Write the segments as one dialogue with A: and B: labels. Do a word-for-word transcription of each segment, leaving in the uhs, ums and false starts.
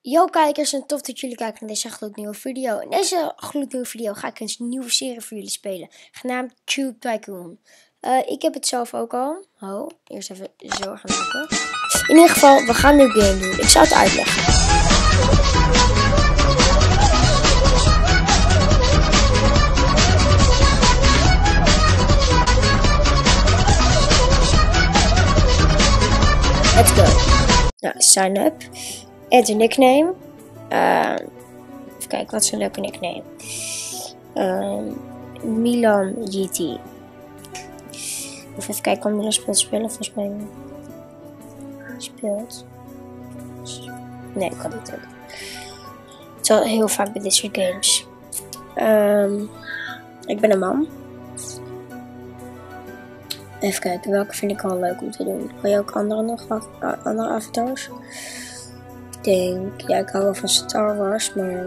A: Yo kijkers, en tof dat jullie kijken naar deze gloednieuwe video. In deze gloednieuwe video ga ik een nieuwe serie voor jullie spelen, genaamd Tube Tycoon. Uh, ik heb het zelf ook al. Oh, eerst even zo gaan maken. In ieder geval, we gaan nu game doen. Ik zou het uitleggen. Let's go. Nou, sign up. Add a nickname. Uh, even kijken, wat is een leuke nickname? Uh, Milan G T. Of even kijken, kan Milan speelt spelen? Volgens mij speelt. Nee, ik kan niet ook. Het is al heel vaak bij dit soort games. Um, ik ben een man. Even kijken, welke vind ik al leuk om te doen? Kan je ook andere nog? Andere avatars? Ik denk, ja, ik hou wel van Star Wars, maar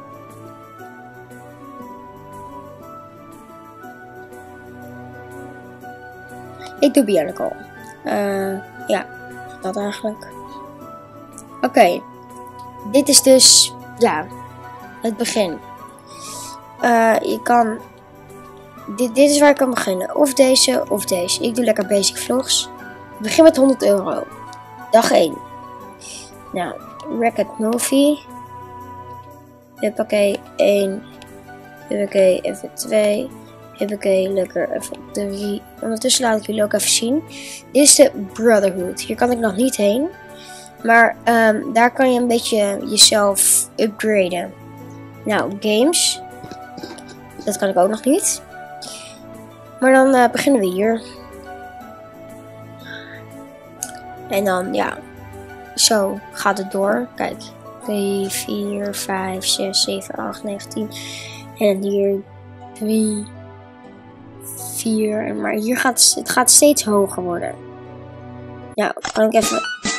A: ik doe Bionicle. Uh, ja, dat eigenlijk. Oké, okay. Dit is dus, ja, het begin. Uh, je kan, dit, dit is waar ik kan beginnen. Of deze, of deze. Ik doe lekker basic vlogs. Ik begin met honderd euro. Dag één. Nou, Record Movie. Huppakee, één. Huppakee, even twee. Huppakee, lekker even drie. Ondertussen laat ik jullie ook even zien. Dit is de Brotherhood. Hier kan ik nog niet heen. Maar um, daar kan je een beetje jezelf upgraden. Nou, games. Dat kan ik ook nog niet. Maar dan uh, beginnen we hier. En dan, ja. Zo gaat het door. Kijk. drie, vier, vijf, zes, zeven, acht, negen, tien. En hier drie, vier. Maar hier gaat het gaat steeds hoger worden. Nou, kan ik even.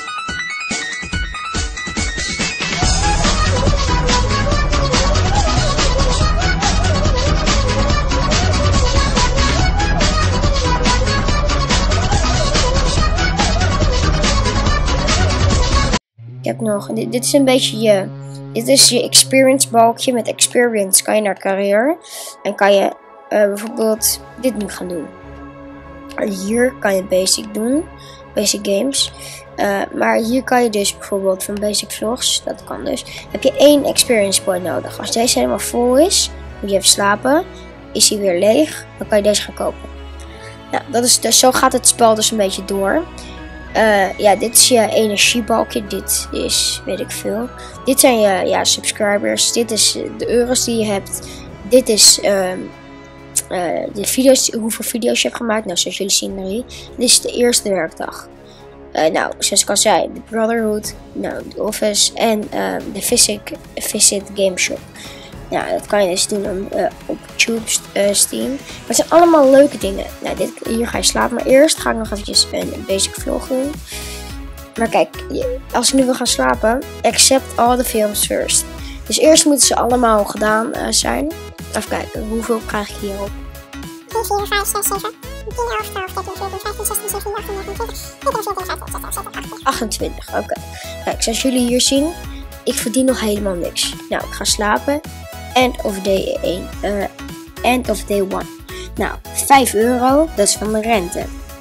A: Ik heb nog, dit, dit is een beetje je, dit is je experience balkje. Met experience kan je naar carrière. En kan je uh, bijvoorbeeld dit nu gaan doen. Hier kan je basic doen, basic games. Uh, maar hier kan je dus bijvoorbeeld van basic vlogs, dat kan dus, heb je één experience point nodig. Als deze helemaal vol is, moet je even slapen. Is hij weer leeg, dan kan je deze gaan kopen. Nou, dat is dus, zo gaat het spel dus een beetje door. Uh, ja, dit is je energiebalkje. Dit is, weet ik veel. Dit zijn je ja, subscribers. Dit is de euro's die je hebt. Dit is uh, uh, de video's, hoeveel video's je hebt gemaakt. Nou, zoals jullie zien drie. Dit is de eerste werkdag. Uh, nou, zoals ik al zei, de Brotherhood, nou, de Office en uh, de Visit, Visit Game Shop. Nou, dat kan je dus doen uh, op Tube uh, Steam. Maar het zijn allemaal leuke dingen. Nou, dit, hier ga je slapen. Maar eerst ga ik nog eventjes een basic vlog doen. Maar kijk, als ik nu wil gaan slapen, accept all the films first. Dus eerst moeten ze allemaal gedaan uh, zijn. Even kijken, hoeveel krijg ik hierop? drie, vier, vijf, zes, zeven, tien, elf, twaalf, dertien, veertien, vijftien, zestien, zeventien, achttien, negenentwintig, achtentwintig. Oké. Okay. Kijk, zoals jullie hier zien, ik verdien nog helemaal niks. Nou, ik ga slapen. End of day één. Uh, end of day one. Nou, vijf euro. Dat is van mijn rente.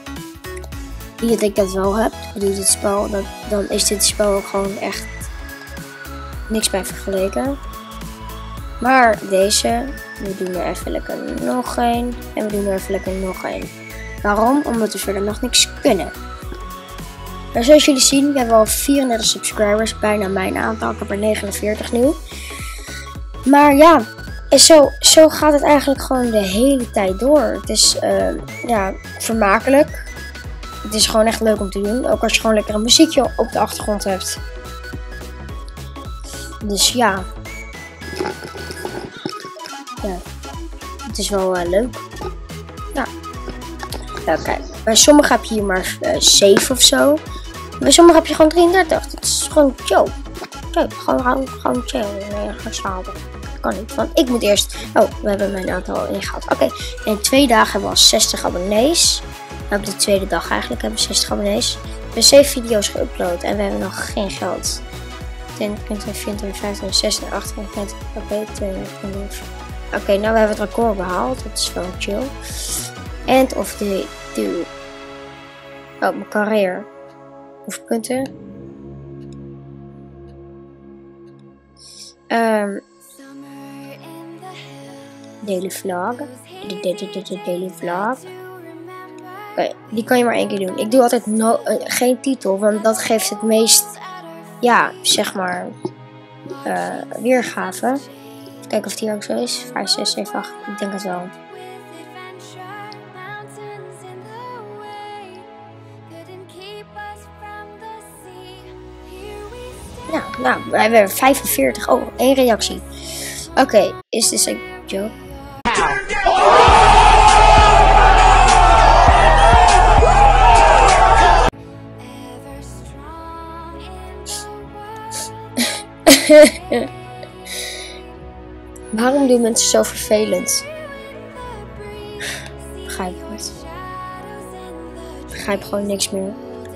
A: Niet dat ik dat wel heb. Ik doe dit spel. Dat, dan is dit spel ook gewoon echt niks bij vergeleken. Maar deze. We doen er even lekker nog één. En we doen er even lekker nog één. Waarom? Omdat we verder nog niks kunnen. Maar zoals jullie zien, we hebben al vierendertig subscribers. Bijna mijn aantal. Ik heb er negenenveertig nu. Maar ja, en zo, zo gaat het eigenlijk gewoon de hele tijd door. Het is uh, ja, vermakelijk. Het is gewoon echt leuk om te doen. Ook als je gewoon lekker een muziekje op de achtergrond hebt. Dus ja. Ja. Het is wel uh, leuk. Ja. Nou kijk, bij sommigen heb je hier maar uh, zeven of zo. Bij sommigen heb je gewoon drieëndertig. Het is gewoon chill. Chill. Gewoon, gewoon, gewoon chill. Nee, gaan slapen. Kan niet, want ik moet eerst. Oh, we hebben mijn aantal ingehaald. Oké, okay. In twee dagen hebben we al zestig abonnees. Nou, op de tweede dag eigenlijk hebben we zestig abonnees. We hebben zeven video's geüpload en we hebben nog geen geld. tien, twintig, vierentwintig, vijfentwintig, zestien, achtentwintig. Oké, tweeëntwintig. Oké, okay, nou we hebben het record behaald. Dat is wel chill. End of the do. Oh, mijn carrière. Hoeveel punten? Um, daily vlog. De, de, de, de, de daily vlog. Oké, okay, die kan je maar één keer doen. Ik doe altijd no, uh, geen titel, want dat geeft het meest, ja, zeg maar, uh, weergave. Even kijken of die ook zo is. vijf, zes, zeven, acht. Ik denk het wel. Ja, nou, we hebben vijfenveertig. Oh, één reactie. Oké, okay, is this a joke? Waarom doen mensen zo vervelend? Begrijp ik niet. Begrijp gewoon niks meer.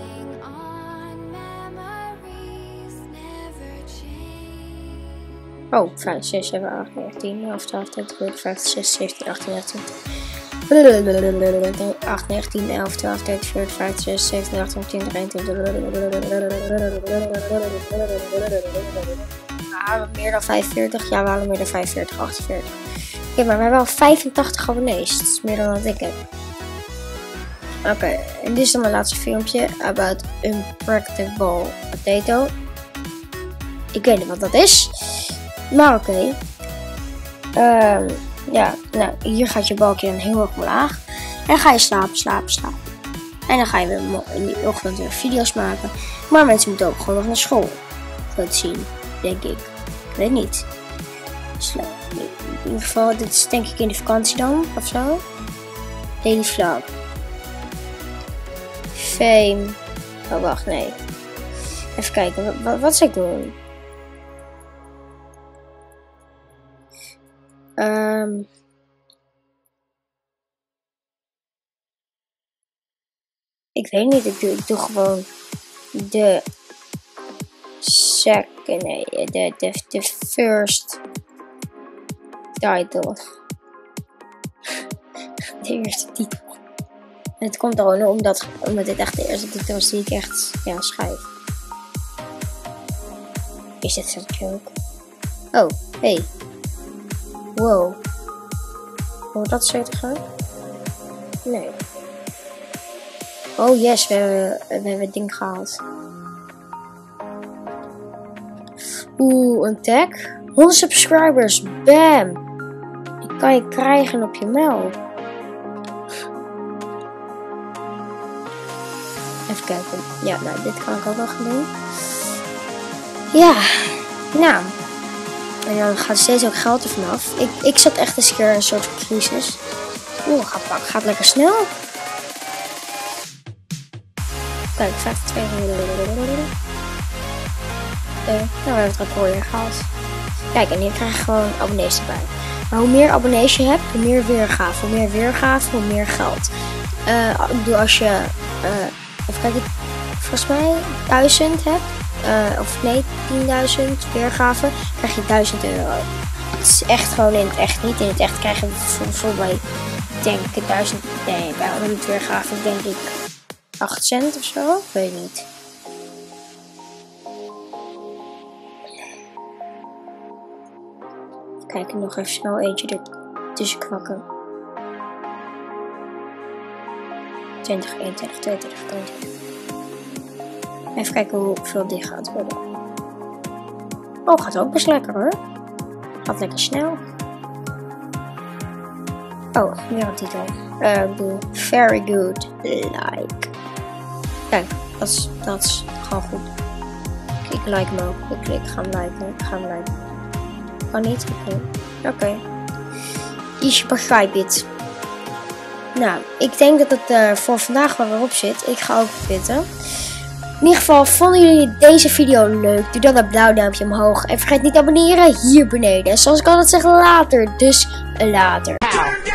A: Oh, vijf, zes, zeven, acht, negen, tien, elf, twaalf, dertien, veertien, vijftien, zestien, zeventien, achttien, negentien, acht, negen, tien, elf, twaalf, dertien, veertien, vijftien, zestien, zeventien, achttien, twintig, eenentwintig. We halen meer dan vijfenveertig. Ja, we halen meer dan vijfenveertig, achtenveertig. Oké, okay, maar we hebben al vijfentachtig abonnees. Dat is meer dan wat ik heb. Oké, okay, en dit is dan mijn laatste filmpje. About Unpredictable Potato. Ik weet niet wat dat is. Maar oké. Okay. Um, ja, nou, hier gaat je balkje dan heel erg omlaag. En dan ga je slapen, slapen, slapen. En dan ga je weer in de ochtend weer video's maken. Maar mensen moeten ook gewoon nog naar school. Voor het zien, denk ik. Ik weet niet. In ieder geval, dit is denk ik in de vakantie dan, of zo. Daily vlog. Fame. Oh, wacht, nee. Even kijken, wat, wat zou ik doen? Um, ik weet niet, ik doe, ik doe gewoon de second, nee, de, de, de first title. De eerste titel. En het komt gewoon omdat, omdat dit echt de eerste titel is die ik echt, ja, schrijf. Is dit zo'n joke? Oh, hey. Wow. Hoort dat zo te gaan? Nee. Oh yes, we hebben, we hebben het ding gehaald. Oeh, een tag. honderd subscribers. Bam. Die kan je krijgen op je mail. Even kijken. Ja, nou, dit kan ik ook wel gaan doen. Ja. Nou. En dan gaat steeds ook geld er vanaf. Ik, ik zat echt eens een keer in een soort crisis. Oeh, gaat, gaat lekker snel. Kijk, vijfentwintig. Oké, nou we hebben het record weer gehaald. Kijk, en hier krijg je gewoon abonnees erbij. Maar hoe meer abonnees je hebt, hoe meer weergave. Hoe meer weergave, hoe meer geld. Uh, ik bedoel, als je, uh, even kijken, volgens mij duizend hebt. Uh, of nee, tienduizend weergave, krijg je duizend euro. Het is echt gewoon in het echt niet. In het echt krijg je bijvoorbeeld bij, ik denk duizend, nee, bij honderd weergave denk ik acht cent of zo. Ik weet niet. Kijk, nog even snel eentje er tussen kwakken. twintig, eenentwintig, tweeëntwintig, drieëntwintig. Even kijken hoeveel dit gaat worden. Oh, gaat ook best lekker hoor. Gaat lekker snel. Oh, weer een titel. Uh, ik bedoel, very good. Like. Kijk, dat is, dat is gewoon goed. Ik, ik like hem ook. Ik, ik ga hem liken. Ik ga hem liken. Kan niet? Oké. Okay. Oké. Okay. Ik begrijp het. Nou, ik denk dat het uh, voor vandaag wel weer op zit. Ik ga ook pitten. In ieder geval, vonden jullie deze video leuk? Doe dan een blauw duimpje omhoog. En vergeet niet te abonneren hier beneden. En zoals ik altijd zeg, later. Dus later.